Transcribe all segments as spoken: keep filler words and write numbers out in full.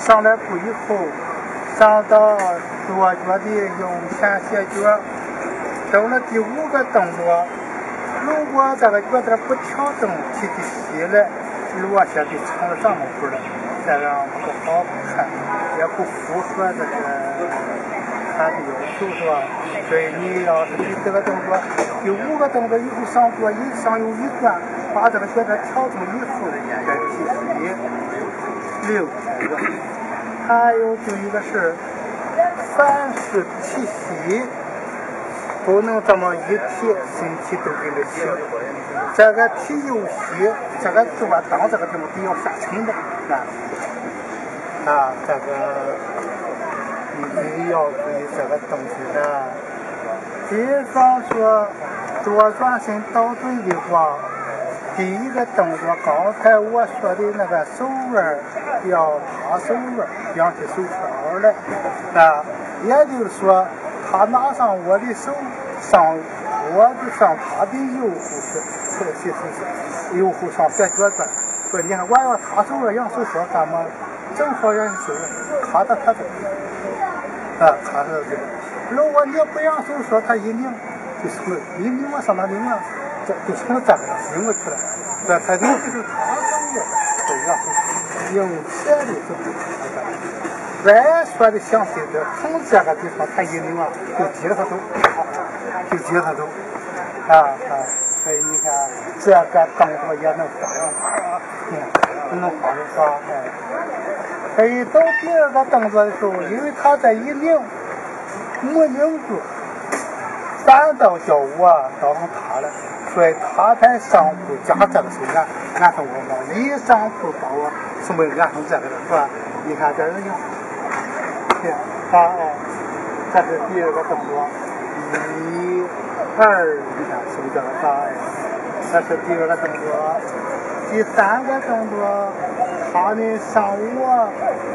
上来步以后，上到左脚的用前斜脚，到了第五个动作，如果这个脚点不调整，提起膝来，落下就成了上面步了，这样不好看，也不符合这个他的要求，是吧？所以你要是第这个动作，第五个动作以后上做一上有一段，把这个脚点调整以后，再提膝。六个，还有就一个是，凡是提膝，不能这么一提，身体都跟着起。这个提右膝，这个就把当这个地方比较下沉的啊，啊，这个你要注意这个东西的。比方说，左转身倒追的话。第一个动作，刚才我说的那个手腕要插手腕，扬起手条来，啊，也就是说，他拿上我的手，上我的上他的右后是这个其实是右后上斜脚转，说你看我要插手腕扬手条干嘛？正好让手卡到他这里，啊，卡到这里。如果你不扬手说他一拧，就是一拧我上哪拧啊？这就成了这个了，拧过去了。这他就是就是他手的，这样是用钱的就不他的。再说的详细点，从这个地方他一拧啊，就接着他走，就接着他走，啊啊！所以你看这个动作也能发扬啊，嗯，能发扬发哎。所以到第二个动作的时候，因为他这一拧，没拧住，反倒叫我倒上他了。所以他在上步加这个手按，按上我嘛，一上步把我是没有按上这个的，是吧？你看这人家，对，啊哎，这是第二个动作，一、二，你看手这个啥哎，这是第二个动作，第三个动作，他呢上我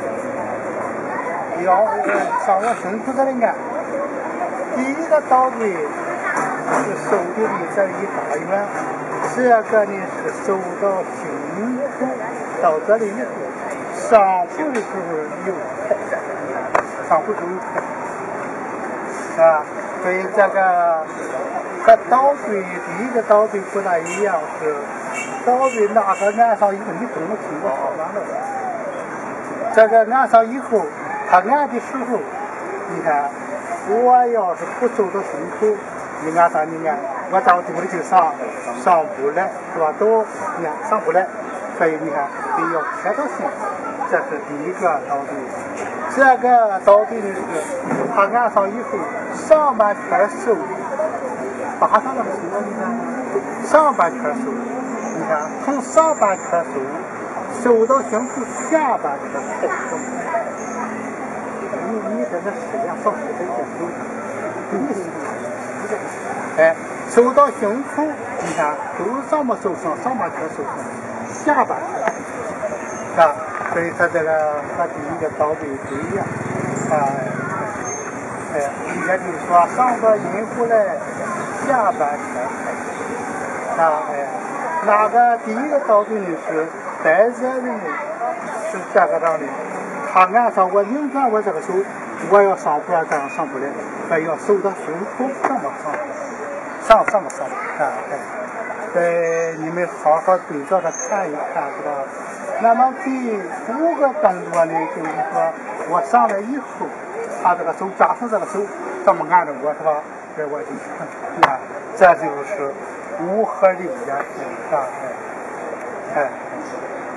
腰，上我胸口这里按，第一个倒对。是手的力这一大圆，这个呢是手到胸口到这里以后，上步的时候有开，上步时候有开，啊，所以这个和倒对第一个倒对不大一样，是倒对那个按上以后，你不能听我说完了。这个按上以后，他按的时候，你看，我要是不走到胸口。你按上你按，我到肚里就上上不来，是吧？都你看上不来，所以你看得要贴到心，这是第一个倒对。这个倒对的是，他按上以后，上半圈手搭上那个手，你看上半圈手，你看从上半圈手手到胸口，下半圈手。你你在这实验上是得讲究，你是。哎，手到胸口，你看都是上半手上，上半圈手上，下半圈啊，所以他这个和第一个倒对不一样啊。哎，也就是说上个阴部来，下半圈啊，哎，那个第一个倒对呢是在这里是这个当的，他按上我拧转我这个手，我要上不了这样上不来，所以要手到胸口这么上。上这么上啊，哎，呃，你们好好对照着看一看，是吧？那么第五个动作呢，就是说我上来以后，他这个手抓住这个手，这么按着我，是吧？这我就你看，这就是五合的演示，啊，哎，哎，